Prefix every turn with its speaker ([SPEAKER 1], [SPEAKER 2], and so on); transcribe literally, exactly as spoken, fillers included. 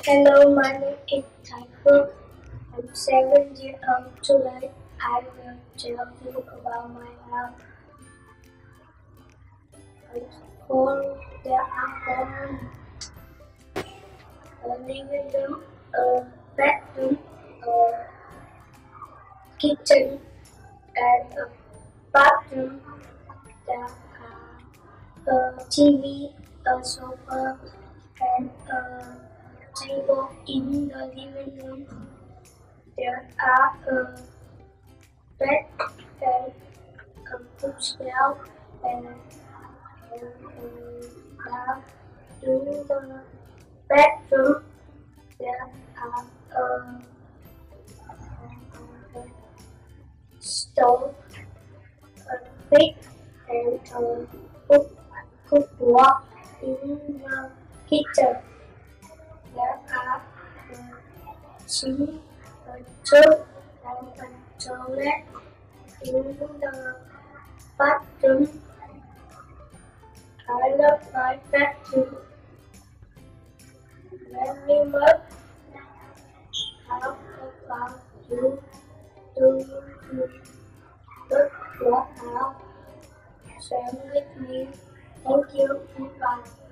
[SPEAKER 1] Hello, my name is Thuyết. I'm seven years old today. I will tell you about my house. It's full. There are four a living room, a bedroom, a kitchen, and a bathroom. There are a T V, a sofa, and a table in the living room. There are a bed and a bookshelf and a lamp in the bedroom. There are a stove, a fridge, and a cook cookboard in the kitchen. There are a sink, a tub, and a toilet in the bathroom. I love my bedroom very much. How about you? Do you look your house? Share with me. Thank you. Goodbye.